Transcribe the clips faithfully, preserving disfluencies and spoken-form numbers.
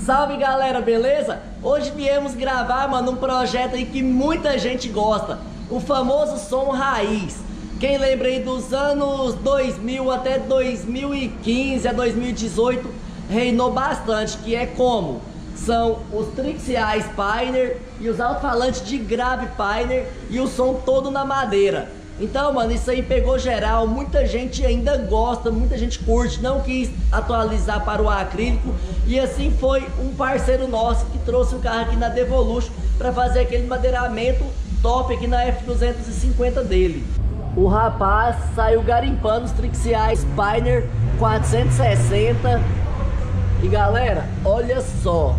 Salve galera, beleza? Hoje viemos gravar, mano, um projeto aí que muita gente gosta, o famoso som raiz. Quem lembra aí dos anos dois mil até dois mil e quinze a dois mil e dezoito, reinou bastante, que é como? São os trixiais Pioneer e os alto-falantes de grave Pioneer e o som todo na madeira. Então, mano, isso aí pegou geral, muita gente ainda gosta, muita gente curte, não quis atualizar para o acrílico. E assim foi um parceiro nosso que trouxe o carro aqui na Devolution para fazer aquele madeiramento top aqui na F duzentos e cinquenta dele. O rapaz saiu garimpando os trixiais Pioneer quatrocentos e sessenta. E galera, olha só.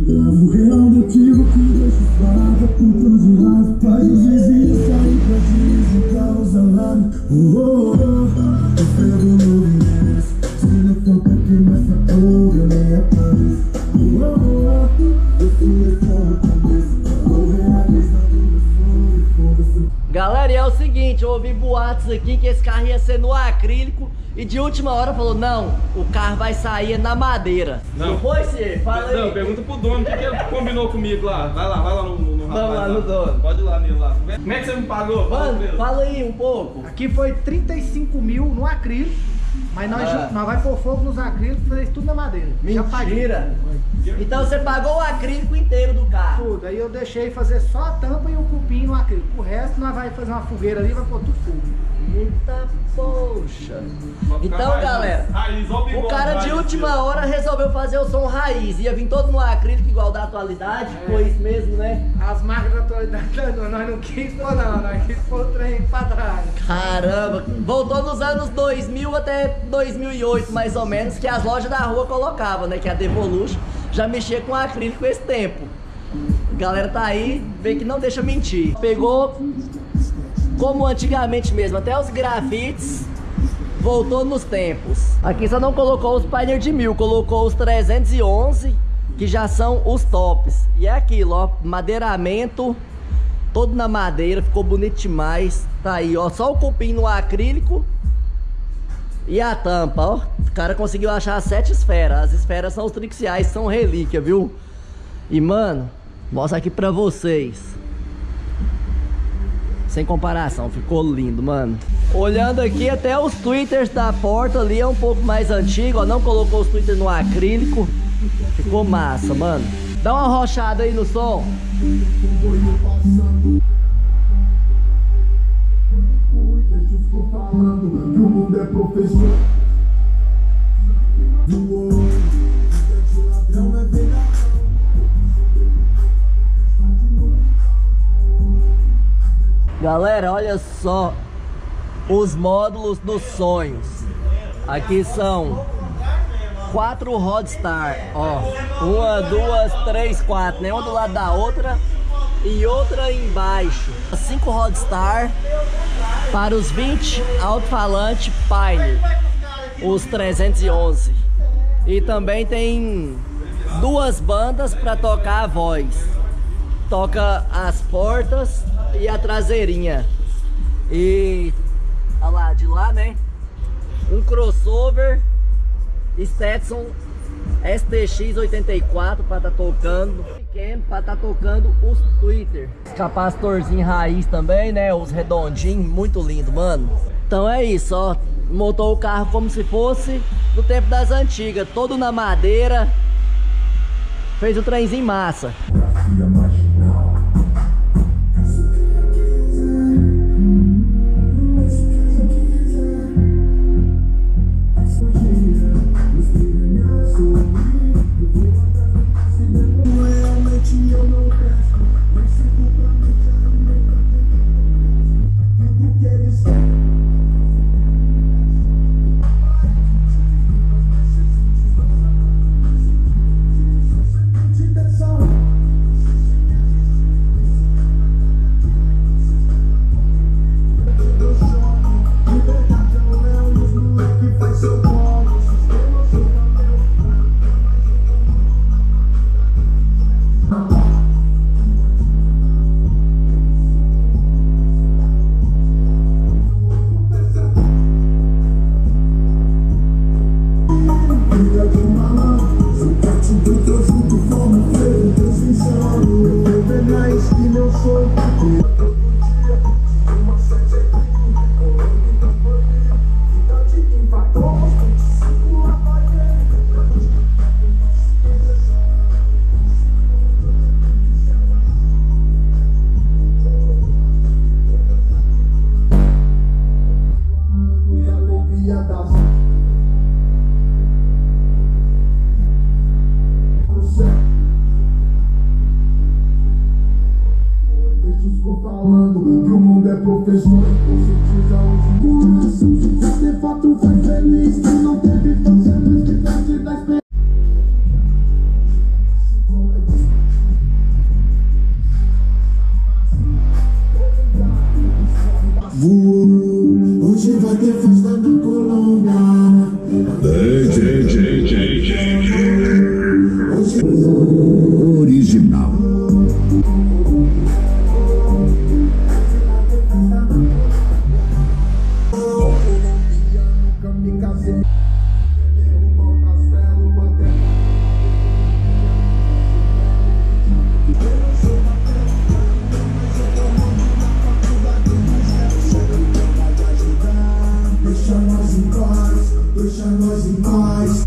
O real motivo que deixa vaga, puta de raiva, faz os vizinhos sair pra dizer causa alarme. Oh, oh, oh, eu pego no viés, se não for porque nessa porra nem aparece. Oh, oh, oh, eu fui só o começo, vou realizar o meu sonho, foda-se. Galera, e é o seguinte, eu ouvi boatos aqui que esse carro ia ser no acrílico e de última hora falou, não, o carro vai sair na madeira. Não, não foi, Cê? Fala aí. Não, pergunta pro dono o que, que ele combinou comigo lá. Vai lá, vai lá no, no, no rapaz. Vamos lá no lá. dono. Pode ir lá nele lá. Como é que você me pagou? Fala Mano, fala aí um pouco. Aqui foi trinta e cinco mil no acrílico, mas nós, Ah. nós vai pôr fogo nos acrílicos e fazer isso tudo na madeira. Já paguei. Mentira. Então você pagou o acrílico inteiro do carro. Tudo. Aí eu deixei fazer só a tampa e o cupim no acrílico. O resto nós vai fazer uma fogueira ali e vai pôr tudo fogo. Eita poxa. Então raiz, galera, raiz, ó, o bigode, cara de raiz, última filho. hora resolveu fazer o som raiz. Ia vir todo no acrílico igual da atualidade. É. Foi isso mesmo, né? As marcas da atualidade nós não quis pôr não, nós quis pôr o trem pra trás. Caramba, voltou nos anos dois mil até dois mil e oito mais ou menos, que as lojas da rua colocavam, né? Que a Devolution já mexia com acrílico esse tempo. A galera tá aí, vê que não deixa mentir. Pegou como antigamente mesmo, até os grafites voltou nos tempos. Aqui só não colocou os Pioneer de mil, colocou os trezentos e onze, que já são os tops. E é aquilo, ó, madeiramento todo na madeira, ficou bonito demais. Tá aí, ó, só o cupim no acrílico e a tampa, ó. O cara conseguiu achar as sete esferas. As esferas são os trixiais, são relíquia, viu? E mano, mostra aqui pra vocês. Sem comparação, ficou lindo, mano. Olhando aqui, até os tweeters da porta ali é um pouco mais antigo, ó. Não colocou os tweeters no acrílico. Ficou massa, mano. Dá uma rochada aí no som. Galera, olha só os módulos dos sonhos. Aqui são quatro Roadstar, ó, uma, duas, três, quatro, né? Uma do lado da outra e outra embaixo. Cinco Roadstar para os vinte alto-falante Pioneer, os trezentos e onze. E também tem duas bandas para tocar a voz. Toca as portas e a traseirinha. E olha lá, de lá, né? Um crossover Stetson S T X oitenta e quatro para tá tocando pequeno, para tá tocando os Twitter. Capacitorzinho raiz também, né? Os redondinhos, muito lindo, mano. Então é isso, ó. Montou o carro como se fosse no tempo das antigas, todo na madeira. Fez o trenzinho massa. fechou, com certeza hoje já de fato foi feliz, que não teve força, mas que parte da experiência. Voou, hoje vai ter festa na Colômbia. J, J, J, J, J. Original. Deixa nós em paz, deixa nós em paz.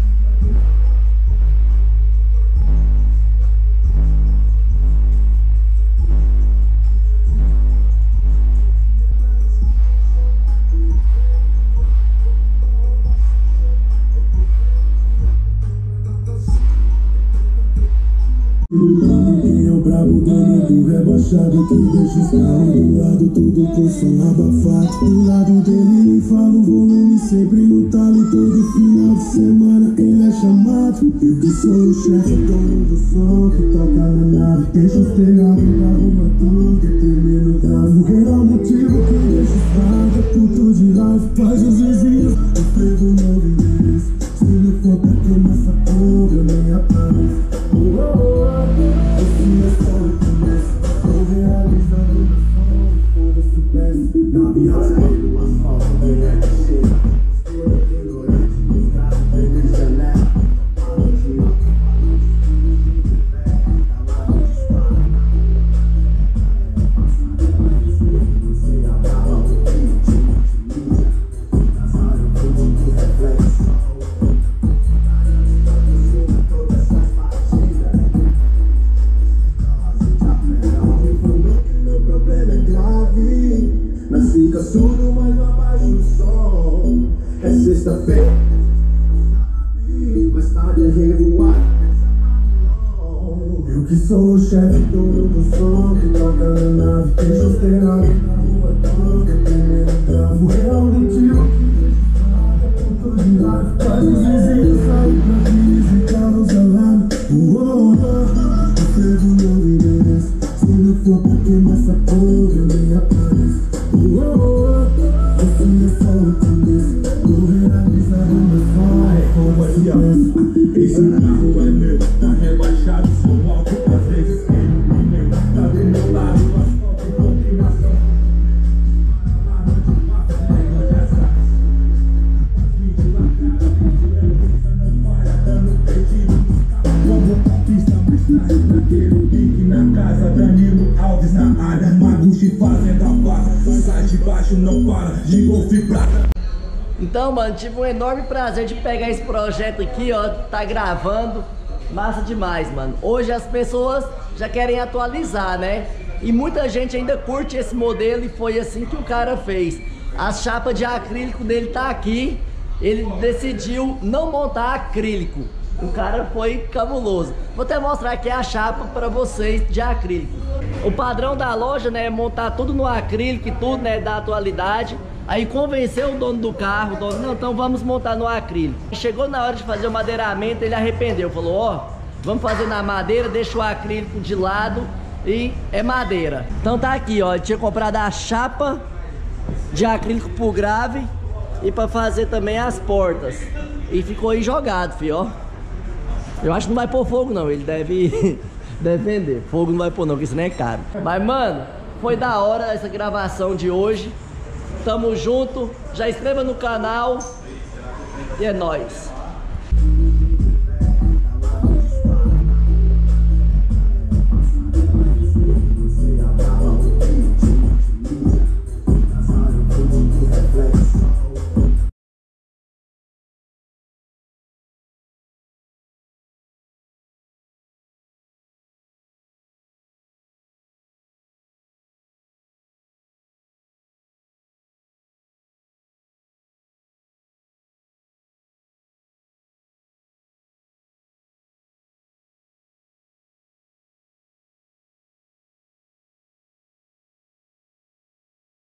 Quem é o brabo, dono do rebaixado, que deixa os carros do lado, tudo com som abafado. Do lado dele nem falo, volume sempre no talo, e todo final de semana ele é chamado. Eu que sou o chefe, dono do som, que toca na nave, deixa os telhados, arruma tudo, que termina o grave. O real motivo que deixa os pratos, puto de raiva, faz os vizinhos, eu frevo novo endereço. Se não for pra queimar essa porra, eu nem apareço. Oh, oh, oh. Esse é só o começo. Tô realizando meu sonho, foda-se o peço. Na viagem do asfalto, bem é que chega. Mistura de ignorante, ligado, bem de janela. Fala de alto, fala de fé, calado de espada. Você acaba o tempo, te utiliza. Casado, tudo do reflexo. Todas essas partidas. Meu problema é grave, mas fica surdo, mas não abaixa o som. É sexta-feira, mais tarde é revoar. Eu que sou o chefe, dono do som, que toca na nave, deixa os telhados na rua toda, primeiro gravo. O real motivo que puto de raiva, faz os vizinhos sair pra visitar os alados. Eu frevo meu endereço. Se não for pra queimar essa porra, eu nem apareço. Oh, oh, oh. Esse é só o começo. Tô realizando meu sonho, foda-se o preço. Esse carro é meu, tá rebaixado, sou alto, às vezes queimo o pneu. Tá do meu lado, asfalto e combinação. Parada de massa, pega dessa. Vídeo na cara, vídeo é pista, não para, dando perdido. Vamos pra pista mais tarde, daquele link na casa. Danilo Alves na área, Maguchi fazendo a barra. Sai de baixo, não para, de golfe prata. Então, mano, tive um enorme prazer de pegar esse projeto aqui, ó, tá gravando, massa demais, mano. Hoje as pessoas já querem atualizar, né? E muita gente ainda curte esse modelo e foi assim que o cara fez. A chapa de acrílico dele tá aqui, ele decidiu não montar acrílico. O cara foi cabuloso. Vou até mostrar aqui a chapa pra vocês de acrílico. O padrão da loja, né, é montar tudo no acrílico e tudo, né, da atualidade. Aí convenceu o dono do carro, o dono, não, então vamos montar no acrílico. Chegou na hora de fazer o madeiramento, ele arrependeu, falou, ó, oh, vamos fazer na madeira, deixa o acrílico de lado e é madeira. Então tá aqui, ó, ele tinha comprado a chapa de acrílico pro grave e pra fazer também as portas. E ficou aí jogado, filho, ó. Eu acho que não vai pôr fogo não, ele deve, deve vender. Fogo não vai pôr não, porque isso nem é caro. Mas, mano, foi da hora essa gravação de hoje. Tamo junto, já inscreva no canal e é nóis.